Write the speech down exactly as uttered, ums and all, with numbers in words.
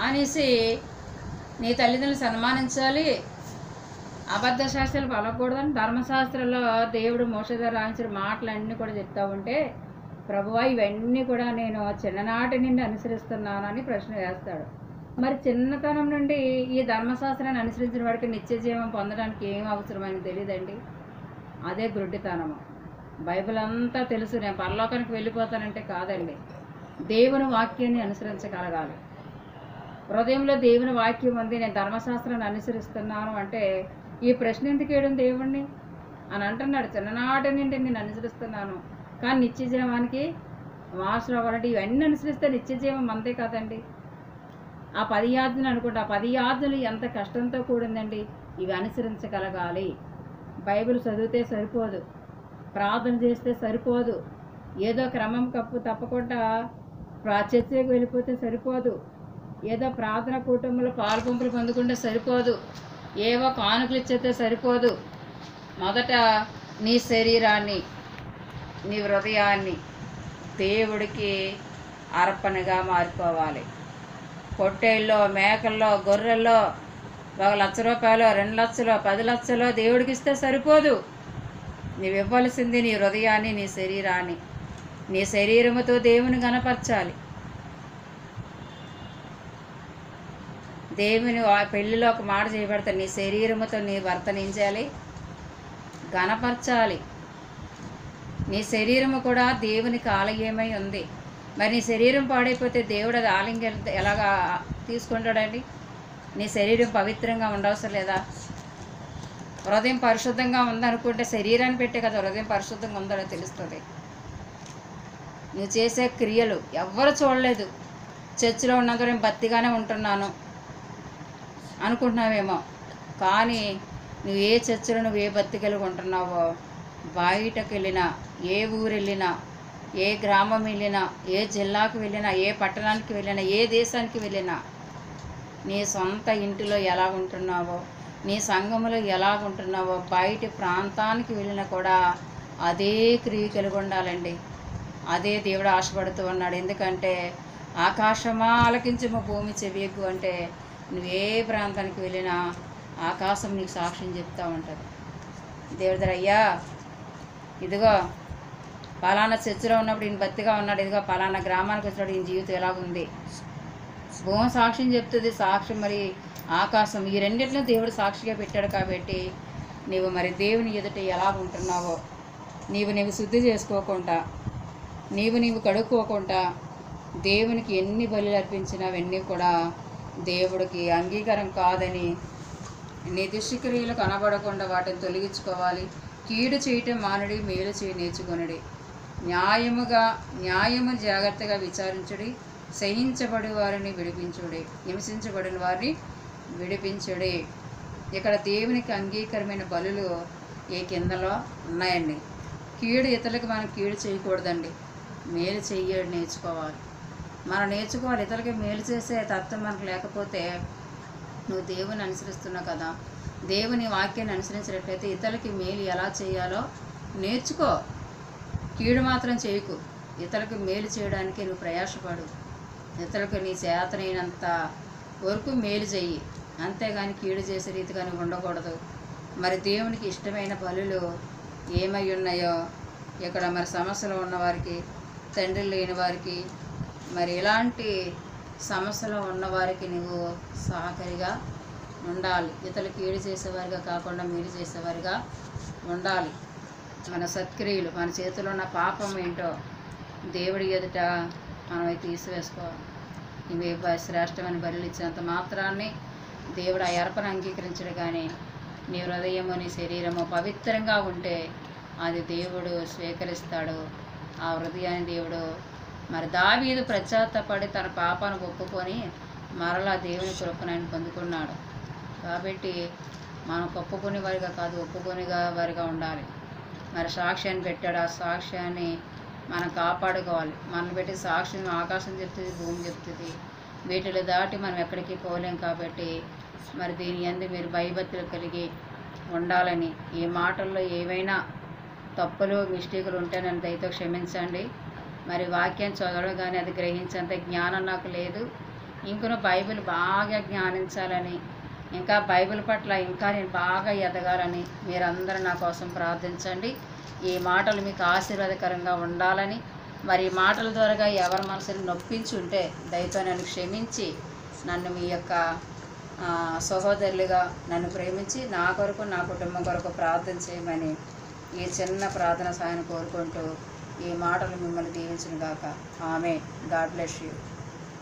అనేసి నీ తల్లిదండ్రులు సన్మానించాలి, అబద్ధ శాస్త్రాలు పలకూడదని ధర్మశాస్త్రంలో దేవుడు మోషే ద్వారా రాయించిన మాటలన్నీ కూడా చెప్తా ఉంటే, ప్రభువా ఇవన్నీ కూడా నేను చిన్ననాటి నుండి అనుసరిస్తున్నానని ప్రశ్న వేస్తాడు. మరి చిన్నతనం నుండి ఈ ధర్మశాస్త్రాన్ని అనుసరించిన వాడికి నిత్య జీవం పొందడానికి ఏం అవసరమని తెలియదండి. అదే గుడ్డితనము. బైబిల్ అంతా తెలుసు, నేను పరలోకానికి వెళ్ళిపోతానంటే కాదండి, దేవుని వాక్యాన్ని అనుసరించగలగాలి. హృదయంలో దేవుని వాక్యం ఉంది, నేను ధర్మశాస్త్రాన్ని అనుసరిస్తున్నాను అంటే ఈ ప్రశ్న ఎందుకు వేయడం దేవుణ్ణి అని అంటున్నాడు. చిన్ననాటి నుండి నేను అనుసరిస్తున్నాను, కానీ నిత్య జీవానికి వారసులు అవ్వాలంటే ఇవన్నీ అనుసరిస్తే నిత్య జీవం అంతే కదండి. ఆ పది ఆజ్ఞలు అనుకుంటా, ఆ పది ఆజ్ఞలు ఎంత కష్టంతో కూడిందండి. ఇవి అనుసరించగలగాలి. బైబిల్ చదివితే సరిపోదు, ప్రార్థన చేస్తే సరిపోదు, ఏదో క్రమం కప్పు తప్పకుండా చర్చకు వెళ్ళిపోతే సరిపోదు, ఏదో ప్రార్థన కుటుంబంలో పాలు పంపులు పొందుకుంటే సరిపోదు, ఏవో కానుకలు ఇచ్చేస్తే సరిపోదు. మొదట నీ శరీరాన్ని, నీ హృదయాన్ని దేవుడికి అర్పణగా మారిపోవాలి. పొట్టేళ్ళలో, మేకల్లో, గొర్రెల్లో ఒక లక్ష రూపాయలు, రెండు లక్షలు, పది లక్షలు దేవుడికి ఇస్తే సరిపోదు. నీవు ఇవ్వాల్సింది నీ హృదయాన్ని, నీ శరీరాన్ని. నీ శరీరముతో దేవుని గణపరచాలి. దేవుని పెళ్ళిలో ఒక మాట చేయబడతాడు, నీ శరీరముతో నీ భర్తను ఏం చేయాలి? గణపరచాలి. నీ శరీరము కూడా దేవునికి ఆలయమై ఉంది. మరి నీ శరీరం పాడైపోతే దేవుడు అది ఆలయం ఎలాగా తీసుకుంటాడండి? నీ శరీరం పవిత్రంగా ఉండవసరం లేదా? హృదయం పరిశుద్ధంగా ఉందనుకుంటే శరీరాన్ని పెట్టే కదా హృదయం పరిశుద్ధంగా ఉందో తెలుస్తుంది. నువ్వు చేసే క్రియలు ఎవ్వరు చూడలేదు. చర్చిలో ఉన్నంత నేను భక్తిగానే ఉంటున్నాను అనుకుంటున్నావేమో, కానీ నువ్వు ఏ చర్చిలో నువ్వు ఏ భక్తి కలిగి ఉంటున్నావో, బయటకు వెళ్ళినా, ఏ ఊరు వెళ్ళినా, ఏ గ్రామం వెళ్ళినా, ఏ జిల్లాకు వెళ్ళినా, ఏ పట్టణానికి వెళ్ళినా, ఏ దేశానికి వెళ్ళినా, నీ సొంత ఇంటిలో ఎలా ఉంటున్నావో, నీ సంఘములో ఎలా ఉంటున్నావో, బయటి ప్రాంతానికి వెళ్ళినా కూడా అదే క్రియ కలిగి ఉండాలండి. అదే దేవుడు ఆశపడుతూ ఉన్నాడు. ఎందుకంటే ఆకాశమా ఆలకించము, భూమి చెవియకు అంటే నువ్వే ప్రాంతానికి వెళ్ళినా ఆకాశం నీకు సాక్ష్యం చెప్తూ ఉంటుంది. దేవుడి అయ్యా ఇదిగో పలానా చర్చిలో ఉన్నప్పుడు ఈయన భక్తిగా ఉన్నాడు, ఇదిగో పలానా గ్రామానికి వచ్చినప్పుడు ఈయన జీవితం ఎలాగుంది. భూమి సాక్ష్యం చెప్తుంది, సాక్ష్యం మరి ఆకాశం, ఈ రెండింటిలో దేవుడు సాక్షిగా పెట్టాడు. కాబట్టి నీవు మరి దేవుని ఎదుట ఎలా ఉంటున్నావో, నీవు నీవు శుద్ధి చేసుకోకుండా, నీవు నీవు కడుక్కోకుండా దేవునికి ఎన్ని బలులు అర్పించినా అవన్నీ కూడా దేవుడికి అంగీకారం కాదని నీ దుష్క్రియలు కనబడకుండా వాటిని తొలగించుకోవాలి. కీడు చేయటం మానుడి, మేలు చేయి నేర్చుకొనుడి. న్యాయముగా న్యాయము జాగ్రత్తగా విచారించుడి. సహించబడి వారిని విడిపించుడి, హింసించబడిన వారిని విడిపించుడి. ఇక్కడ దేవునికి అంగీకారమైన బలులు ఏ కిందలో ఉన్నాయండి. కీడు ఇతరులకు మనం కీడు చేయకూడదండి, మేలు చెయ్యడం నేర్చుకోవాలి. మనం నేర్చుకోవాలి. ఇతరులకి మేలు చేసే తత్వం మనకు లేకపోతే నువ్వు దేవుని అనుసరిస్తున్నావు కదా, దేవుని వాక్యాన్ని అనుసరించినట్లయితే ఇతరులకి మేలు ఎలా చేయాలో నేర్చుకో. కీడు మాత్రం చేయకు, ఇతరులకు మేలు చేయడానికి నువ్వు ప్రయాసపడు. ఇతరులకు నీ చేతనైనంత వరకు మేలు చెయ్యి, అంతేగాని కీడు చేసే రీతిగా నువ్వు ఉండకూడదు. మరి దేవునికి ఇష్టమైన బలులు ఏమై ఉన్నాయో ఇక్కడ మరి సమస్యలు ఉన్నవారికి, తండ్రి లేని వారికి, మరి ఇలాంటి సమస్యలో ఉన్నవారికి నువ్వు సహకారిగా ఉండాలి. ఇతరులకు కీడు చేసేవారిగా కాకుండా మేలు చేసేవారిగా ఉండాలి. మన సత్క్రియలు, మన చేతిలో ఉన్న పాపం ఏంటో దేవుడి ఎదుట మనం తీసివేసుకోవాలి. ఇవి శ్రేష్టమైన బలులు ఇచ్చినంత మాత్రాన్ని దేవుడు ఆ అర్పణ అంగీకరించడు. కానీ నీ హృదయము, నీ శరీరము పవిత్రంగా ఉంటే అది దేవుడు స్వీకరిస్తాడు. ఆ హృదయాన్ని దేవుడు మరి దావీదు పశ్చాత్తాపడి తన పాపాన్ని ఒప్పుకొని మరలా దేవుని కృపను ఆయన పొందుకున్నాడు. కాబట్టి మనం ఒప్పుకునే వారిగా కాదు, ఒప్పుకొనిగా వారిగా ఉండాలి. మరి సాక్ష్యాన్ని పెట్టాడు, ఆ సాక్ష్యాన్ని మనం కాపాడుకోవాలి. మనం పెట్టి సాక్ష్యం ఆకాశం చెప్తుంది, భూమి చెప్తుంది, వీటిలో దాటి మనం ఎక్కడికి పోలేం. కాబట్టి మరి దీని యందు మీరు భయభక్తులు కలిగి ఉండాలని, ఈ మాటల్లో ఏవైనా తప్పులు మిస్టేకులు ఉంటే నన్ను దయతో క్షమించండి. మరి వాక్యం చదవడం కానీ అది గ్రహించేంత జ్ఞానం నాకు లేదు. ఇంకను బైబిల్ బాగా జ్ఞానించాలని, ఇంకా బైబిల్ పట్ల ఇంకా నేను బాగా ఎదగాలని మీరందరూ నా కోసం ప్రార్థించండి. ఈ మాటలు మీకు ఆశీర్వాదకరంగా ఉండాలని, మరి ఈ మాటల ద్వారా ఎవరి మనసుని నొప్పించి ఉంటే దయతో నన్ను క్షమించి నన్ను మీ యొక్క సహోదరులుగా నన్ను ప్రేమించి నా కొరకు నా కుటుంబం కొరకు ప్రార్థన చేయమని ఈ చిన్న ప్రార్థన సాయం కోరుకుంటూ ఈ మాటలు మిమ్మల్ని దీవించును గాక. ఆమేన్. God bless you.